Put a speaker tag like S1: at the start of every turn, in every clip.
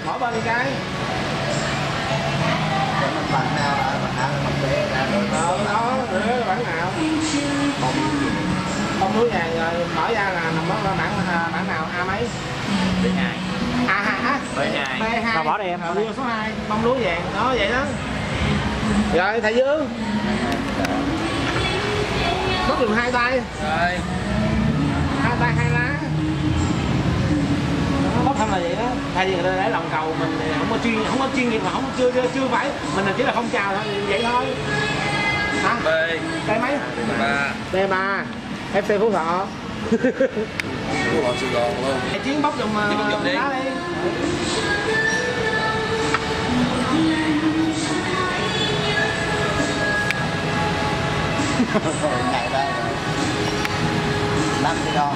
S1: mỗi bên cái.
S2: Bạn nào là bạn bé ra rồi
S1: Đó, bản nào. Bông lúa vàng rồi mở ra là nằm đó bản nào A mấy?
S3: B2.
S1: A2
S3: B2.
S1: B2.
S3: Sao bỏ đi em?
S1: Đưa số 2, bông lúa vàng đó vậy đó. Rồi thầy Dương. Bóc dùng 2 tay.
S3: Rồi.
S1: 2 tay 2 lá. Bóc thăm là vậy đó. Thay vì người ta để lòng cầu mình không có chuyên nghiệp mà chưa phải mình là chỉ là không chào thôi vậy thôi. Hả?
S3: B.
S1: B mấy?
S3: B3.
S1: B3. FC Phú Thọ.
S3: Phú Thọ Sài Gòn luôn.
S1: Chiến bóc dùng đá đi.
S2: ngày đây 5 Sài Gòn.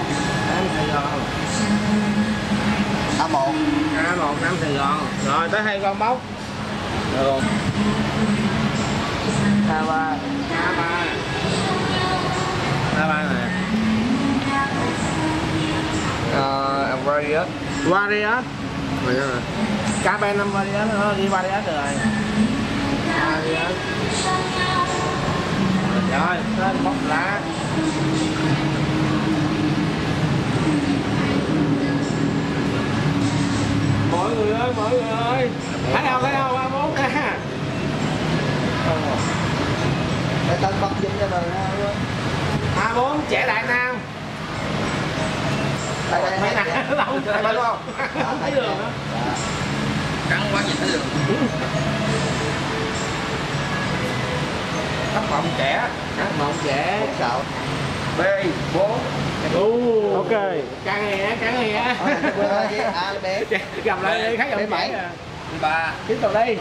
S2: A1
S1: Nam Sài Gòn. Rồi tới 2 con bóc.
S3: Được không?
S1: A3 nè.
S3: Various.
S1: Warrior. KB5 Warrior nữa, đi Warrior được rồi. Warrior. Rồi, tên bóc lá. Mọi người ơi. Thấy đâu, 34 nè.
S2: cái tên bóc dính cho mình luôn.
S1: A4 trẻ Đại Nam.
S2: Đây
S1: Mấy nè, lâu
S2: thấy đúng không?
S1: không thấy đường nữa.
S3: Cắn quá nhìn thấy được.
S1: Thất vọng trẻ.
S2: Sợ.
S3: B4.
S1: Ok. Căng hề.
S2: A bé.
S1: Gặp lại khác gặp
S2: bảy.
S3: B3.
S1: Tiếp tục đi.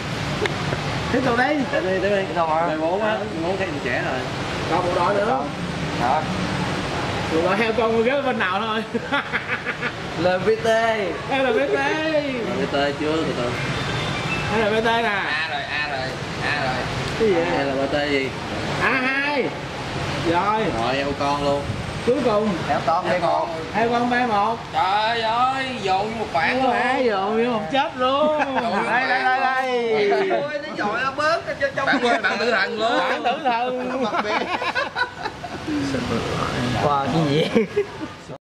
S3: Tới đi. Đâu mà? B4 á. B4 thấy mình trẻ rồi.
S1: Còn bộ đội nữa.
S3: Đó.
S1: Bộ đội heo con ghế bên nào thôi.
S3: LVT.
S1: LVT.
S3: LVT chưa từ từ.
S1: LVT nè.
S3: A rồi.
S1: Cái gì vậy?
S3: LVT gì?
S1: A2. Rồi.
S3: Rồi eo con luôn.
S1: Cuối cùng.
S2: Heo con B1.
S1: Heo con B1.
S3: Trời ơi, dồn như một bản luôn.
S1: Dồn như một chớp luôn. Đây.
S3: Ôi, nó dội nó bớt trong bạn tử thần luôn.
S1: Bạn tử thần.
S2: Mặt bé.
S3: Qua cái gì?